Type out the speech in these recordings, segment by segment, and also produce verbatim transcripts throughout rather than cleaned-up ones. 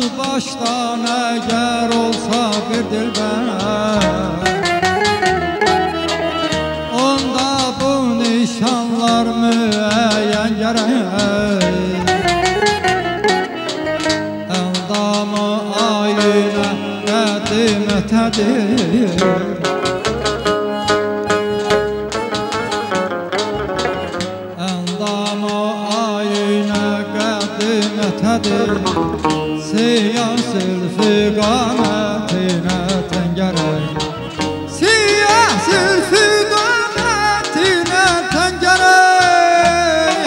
başdan eğer olsa bir dilber, onda bu nişanlar müeyyen gerek. Endamı ayine kedimetedir, endamı ayine kedimetedir. Siyah zülfü qametine tengerek, siyah zülfü qametine tengerek.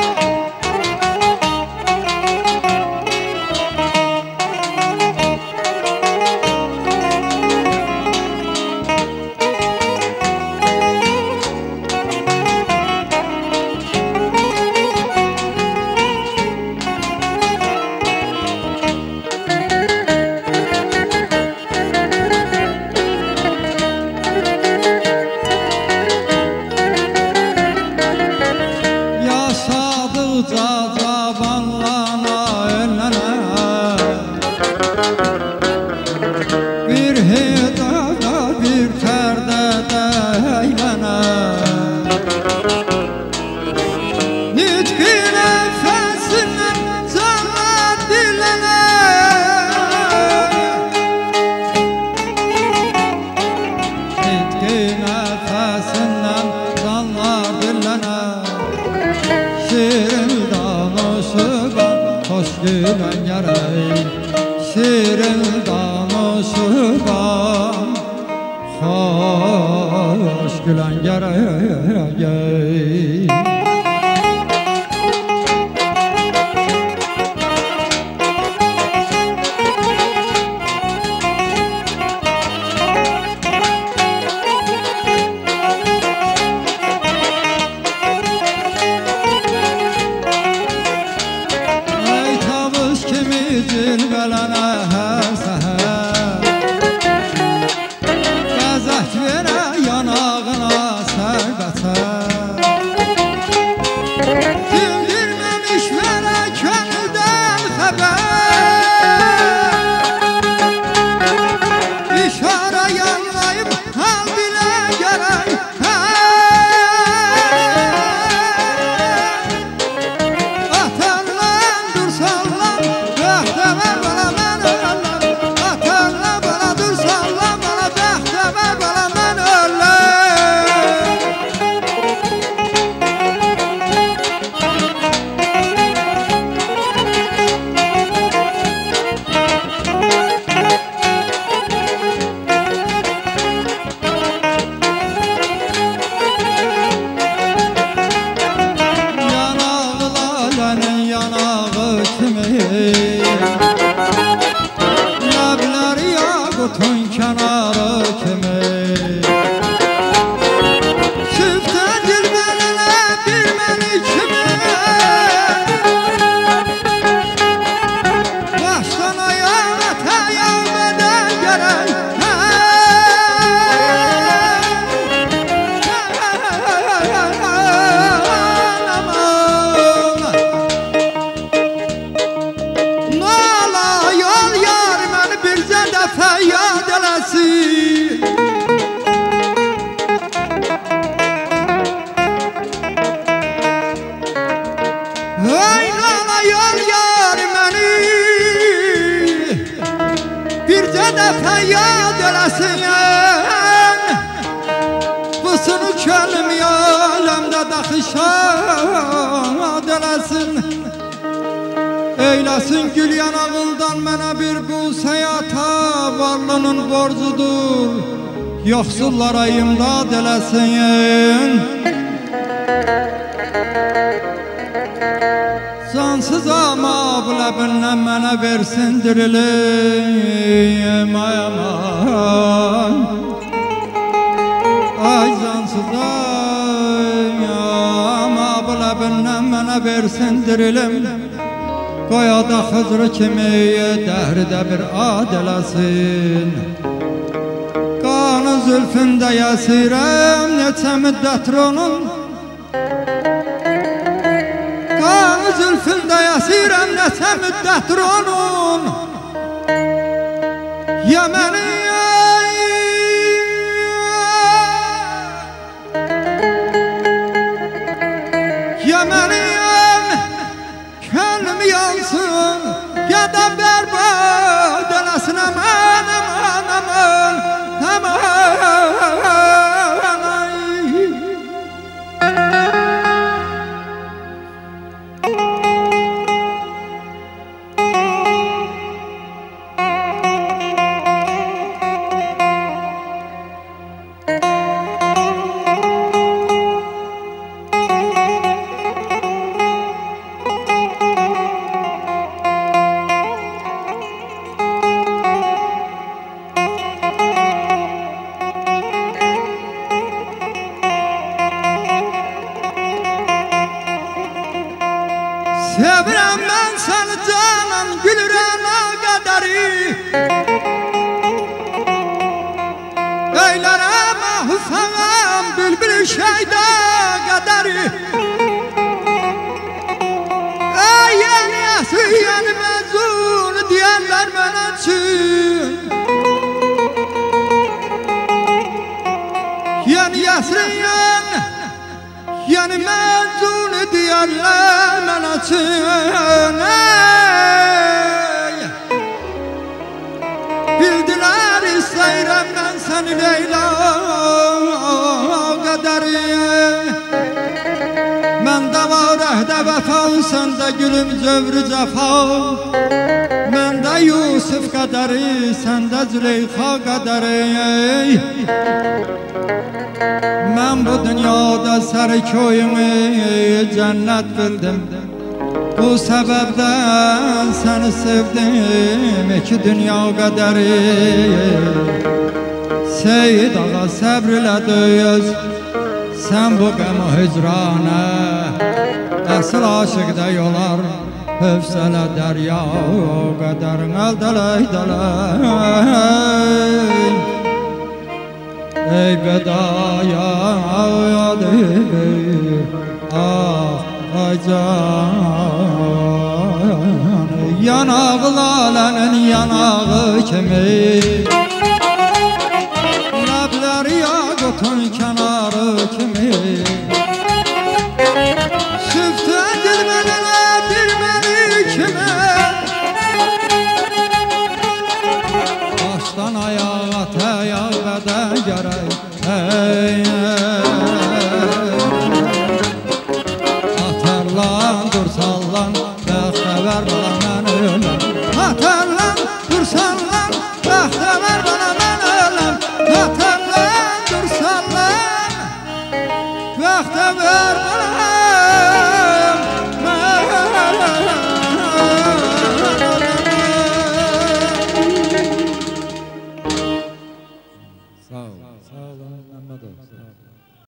Cavanlana önlene, bir hidada bir terdede eylene. Nitki nefesinden canlar dilene, nitki nefesinden canlar dilene. Şirin hoş gülen gerek, şirin danışıban hoş gülen gerek. Cilvelene her seher, qəzək verə yanağına sərbəsər. Dindirməmiş verə könüldən xəbər, işarə yanlayıb hal bilə gərək. Nəbləri yaqutun kənarı kimi, çiftə cilvələnə bir məni kimi. Başdan ayağa təyyab edən gərək. Feyyad eləsin, hey nala yol yar məni, bircə də feyyad eləsin. Qısını kəlmi aləmdə daxı şad eləsin. Eyləsin gül yanağından mənə bir qus həyata, varlının borcudur, yoxsullara imdad eləsin. Cansız amab ləbindən mənə versin dirilim, ay aman. Ay cansız amab ləbindən mənə versin dirilim. Qoyada Xızrı kimi dərdə bir ad eləsin. Qanı zülfündə yəsirəm neçə müddətdir onun, qanı zülfündə yəsirəm neçə müddətdir onun. qədəri Eylərəm ahufam bülbül şeydə qədəri Ey yeni əsri yeni məzun deyərlər mənə üçün Yeni əsri yeni yeni məzun deyərlər mənə üçün Bildilər istəyirəm mən səni Leyla qədəri Məndə var əhdə vəfa, səndə gülüm cövrü cəfa Məndə Yusuf qədəri, səndə Züleyxa qədəri Mən bu dünyada sərköyümü cənnət bildim Bu səbəbdən səni sevdim iki dünya qədəri Seyid ağa səbr ilə döyüz Sən bu qəmə hicranə Əsl aşıqda yolar Hövsələ dərya qədərin əldələk dələk Ey bedaya Ah ay can Yanağı lalenin yanağı kimi Ləbləri yaqutun kənarı kimi Süftə dilməlinə dilməli kimi Başdan ayağa təyağı bədən gərək Ey Atarlan dursallan Bəxtəvər bala mən öləm Atarlan dursallan Bəxtəvər